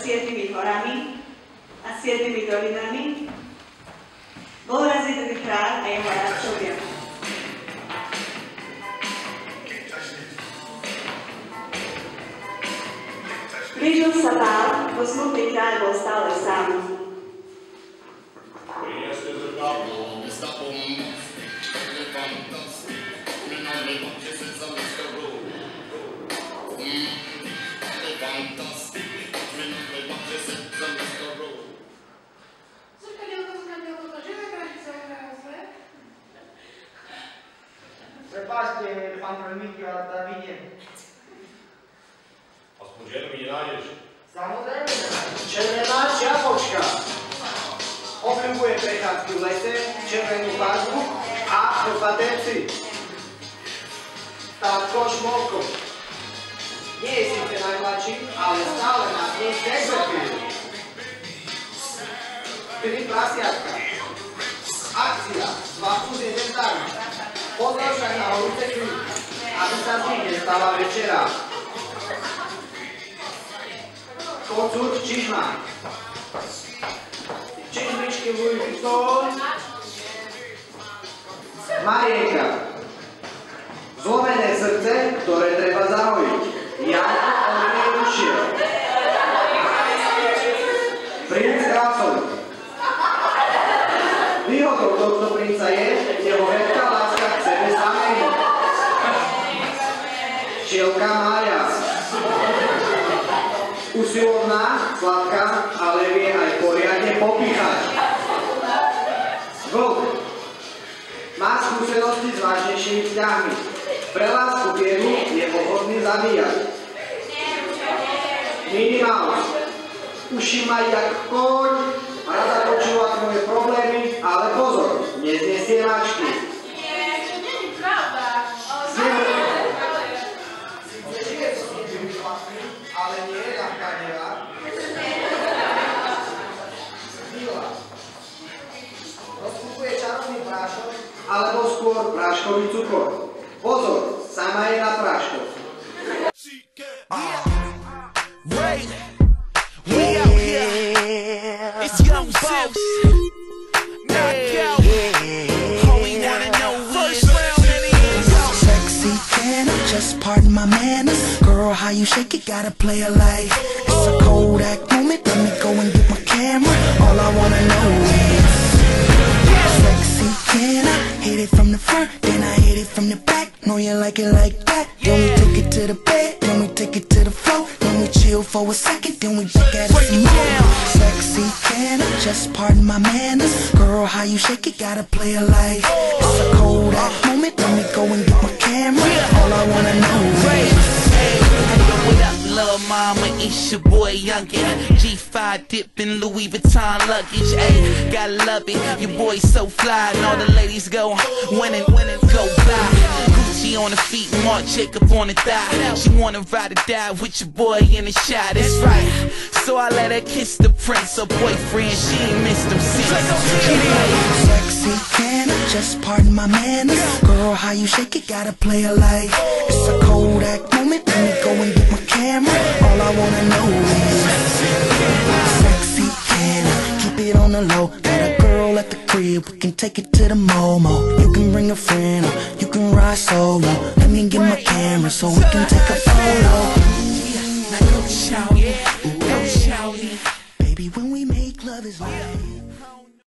7 horami a 7 dolinami. Bol raz jeden kráľ a jeho radcovia. Blížil sa pán, no smutný kráľ bol stále sám. Prinieste zrkadlo. Prepáčte, pán Promíky, ale tá vidím. Aspoň ženu mi nenájdeš. Samozrejme nenájdeš. Červená čiapočka. Obľúbuje prechádzky v lese, červenú farbu a chrpaté psy. Tátko Šmolko. Nie je síce najmladší, ale stále na nej sekretuje. 3 prasiatka. Akcia. 2 plus 1 zdarma. Pozor však na horúce kry, aby sa z nich nestala večera. Kocúr Čižma. Čižmičky Vujkov. Marienka. Zlomené srdce, ktoré treba zahojiť. Janko Olivier ušiel. Princ Krásov. Výhodou tohto princa je jeho veľká láska k sebe samému. Šielka Mária. Usilovná, sladká, ale vie aj poriadne popíchať. Vlk. Má skúsenosti s vážnejšími vzťahmi. Pre lásku vieru je ochotný zabíjať. Minnie Mouse. Uši má jak koň, rada počúva tvoje problémy, ale pozor, neznesie mačky. Nie, to nie je pravda. Sice žije so svojimi chlapmi, ale nie je ľahká neva. Zbila. Rozkupuje čarovný prášok, alebo skôr práškový cukor. Pozor, sama je na práškoch. Right, we out here. It's Young Boss. Knockout. All we wanna know first round in the end. Sexy, can I just pardon my manners? Girl, how you shake it, gotta play it like it's a Kodak moment. Let me go and get my camera. All I wanna know is sexy, can I hit it from the front, then I hit it from the back? Know you like it like that. Then we take it to the bed, then we take it to the floor. Then we chill for a second, then we back at it some more. Sexy, can I just pardon my manners? Girl, how you shake it, gotta play it like it's a Kodak moment. Let me go and get my camera. All I wanna know is What up, little mama? It's your boy Youngin. G5 dipping Louis Vuitton luggage. Ayy, gotta love it. Your boy so fly, and all the ladies go winning, go fly. Gucci on the feet, Marc Jacob on the thigh. She wanna ride or die with your boy in the shot. That's right. So I let her kiss the prince, her boyfriend. She ain't missed them since. sexy, can I just pardon my manners? Girl, how you shake it, gotta play it like it's a Kodak moment. Let me go and get my camera. All I wanna know is sexy, can I keep it on the low? Got a girl at the crib, we can take it to the Momo. You can bring a friend or you can ride solo. Let me get my camera so we can take a photo.